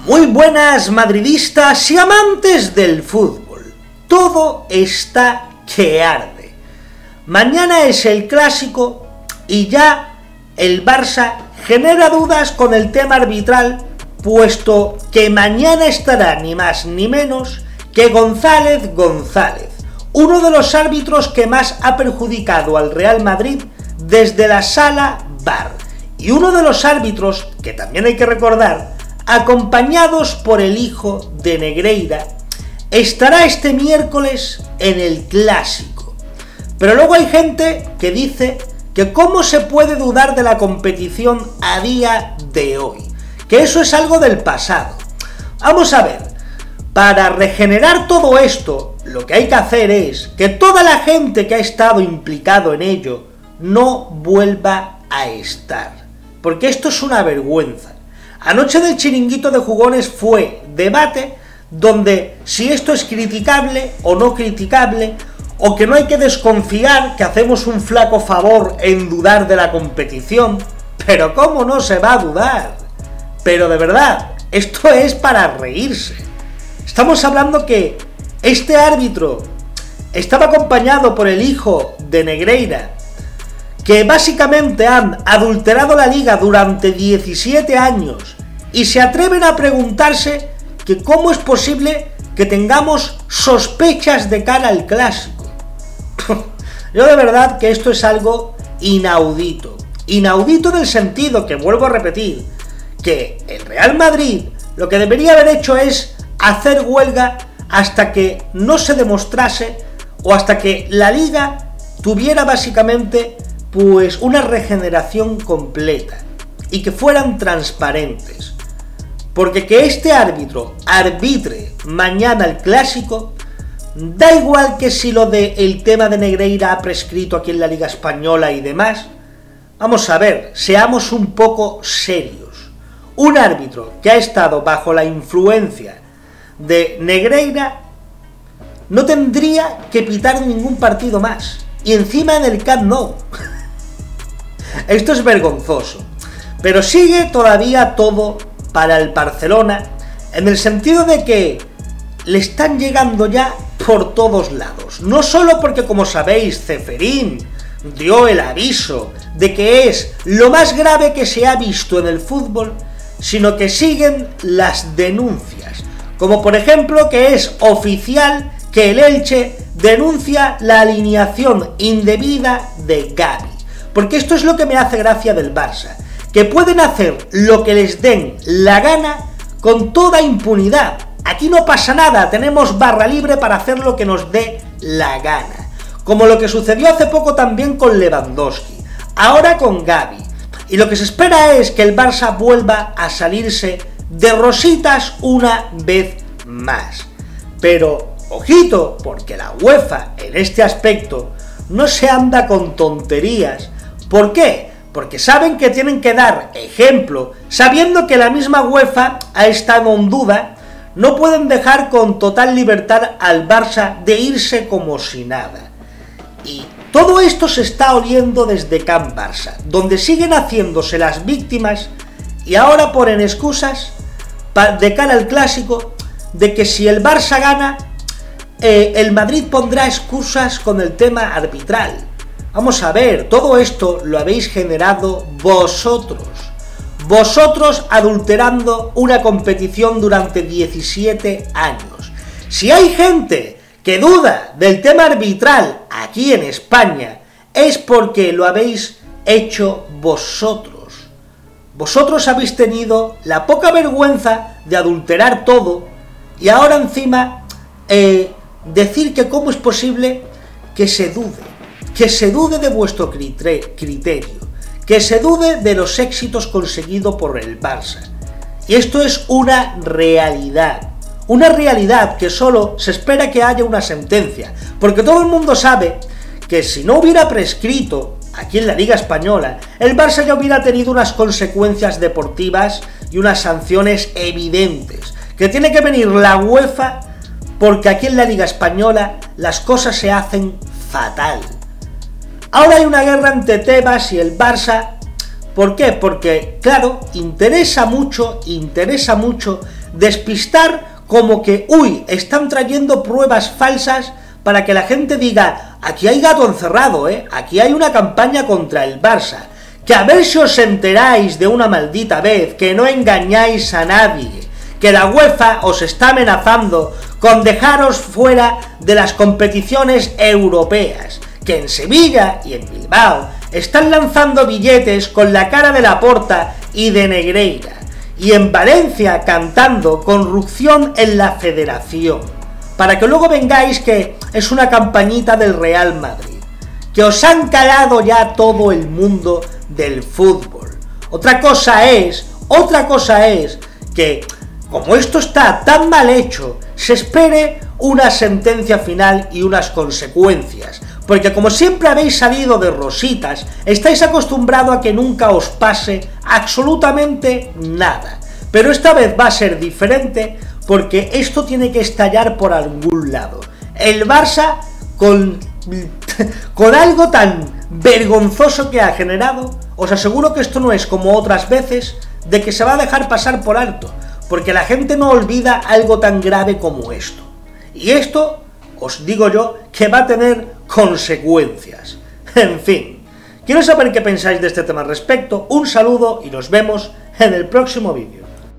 Muy buenas madridistas y amantes del fútbol. Todo está que arde. Mañana es el clásico y ya el Barça genera dudas con el tema arbitral, puesto que mañana estará ni más ni menos que González, uno de los árbitros que más ha perjudicado al Real Madrid desde la sala VAR, y uno de los árbitros que también hay que recordar, acompañados por el hijo de Negreira, estará este miércoles en el clásico. Pero luego hay gente que dice que cómo se puede dudar de la competición a día de hoy, que eso es algo del pasado. Vamos a ver, para regenerar todo esto, lo que hay que hacer es que toda la gente que ha estado implicado en ello no vuelva a estar, porque esto es una vergüenza. Anoche del chiringuito de jugones fue debate donde si esto es criticable o no criticable, o que no hay que desconfiar, que hacemos un flaco favor en dudar de la competición. Pero ¿cómo no se va a dudar? Pero de verdad, esto es para reírse. Estamos hablando que este árbitro estaba acompañado por el hijo de Negreira, que básicamente han adulterado la liga durante 17 años y se atreven a preguntarse que cómo es posible que tengamos sospechas de cara al clásico. Yo de verdad que esto es algo inaudito. Inaudito en el sentido que, vuelvo a repetir, que el Real Madrid lo que debería haber hecho es hacer huelga hasta que no se demostrase, o hasta que la liga tuviera básicamente pues una regeneración completa y que fueran transparentes, porque que este árbitro arbitre mañana el clásico, da igual que si lo del tema de Negreira ha prescrito aquí en la Liga Española y demás. Vamos a ver, seamos un poco serios. Un árbitro que ha estado bajo la influencia de Negreira no tendría que pitar ningún partido más, y encima en el Camp Nou. Esto es vergonzoso, pero sigue todavía todo para el Barcelona, en el sentido de que le están llegando ya por todos lados. No solo porque, como sabéis, Ceferín dio el aviso de que es lo más grave que se ha visto en el fútbol, sino que siguen las denuncias, como por ejemplo que es oficial que el Elche denuncia la alineación indebida de Gavi. Porque esto es lo que me hace gracia del Barça, que pueden hacer lo que les den la gana con toda impunidad. Aquí no pasa nada, tenemos barra libre para hacer lo que nos dé la gana. Como lo que sucedió hace poco también con Lewandowski, ahora con Gavi. Y lo que se espera es que el Barça vuelva a salirse de rositas una vez más. Pero, ojito, porque la UEFA en este aspecto no se anda con tonterías. ¿Por qué? Porque saben que tienen que dar ejemplo, sabiendo que la misma UEFA ha estado en duda. No pueden dejar con total libertad al Barça de irse como si nada. Y todo esto se está oliendo desde Camp Barça, donde siguen haciéndose las víctimas y ahora ponen excusas de cara al clásico de que si el Barça gana, el Madrid pondrá excusas con el tema arbitral. Vamos a ver, todo esto lo habéis generado vosotros. Vosotros adulterando una competición durante 17 años. Si hay gente que duda del tema arbitral aquí en España, es porque lo habéis hecho vosotros. Vosotros habéis tenido la poca vergüenza de adulterar todo y ahora encima decir que cómo es posible que se dude de vuestro criterio, que se dude de los éxitos conseguidos por el Barça. Y esto es una realidad que solo se espera que haya una sentencia, porque todo el mundo sabe que si no hubiera prescrito aquí en la Liga Española, el Barça ya hubiera tenido unas consecuencias deportivas y unas sanciones evidentes, que tiene que venir la UEFA, porque aquí en la Liga Española las cosas se hacen fatal. Ahora hay una guerra entre Tebas y el Barça. ¿Por qué? Porque, claro, interesa mucho despistar como que, uy, están trayendo pruebas falsas para que la gente diga, aquí hay gato encerrado, aquí hay una campaña contra el Barça, que a ver si os enteráis de una maldita vez, que no engañáis a nadie, que la UEFA os está amenazando con dejaros fuera de las competiciones europeas, que en Sevilla y en Bilbao están lanzando billetes con la cara de Laporta y de Negreira, y en Valencia cantando corrupción en la federación, para que luego vengáis que es una campañita del Real Madrid, que os han calado ya todo el mundo del fútbol. Otra cosa es que, como esto está tan mal hecho, se espere una sentencia final y unas consecuencias, porque como siempre habéis salido de rositas, estáis acostumbrados a que nunca os pase absolutamente nada, pero esta vez va a ser diferente, porque esto tiene que estallar por algún lado. El Barça, con algo tan vergonzoso que ha generado, os aseguro que esto no es como otras veces, de que se va a dejar pasar por alto, porque la gente no olvida algo tan grave como esto. Y esto, os digo yo, que va a tener consecuencias. En fin, quiero saber qué pensáis de este tema al respecto. Un saludo y nos vemos en el próximo vídeo.